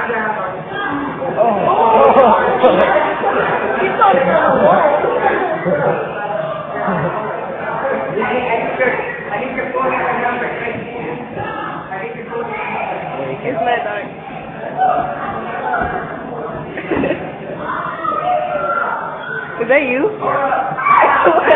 He thought it was a wall. It's my dog. Is that you?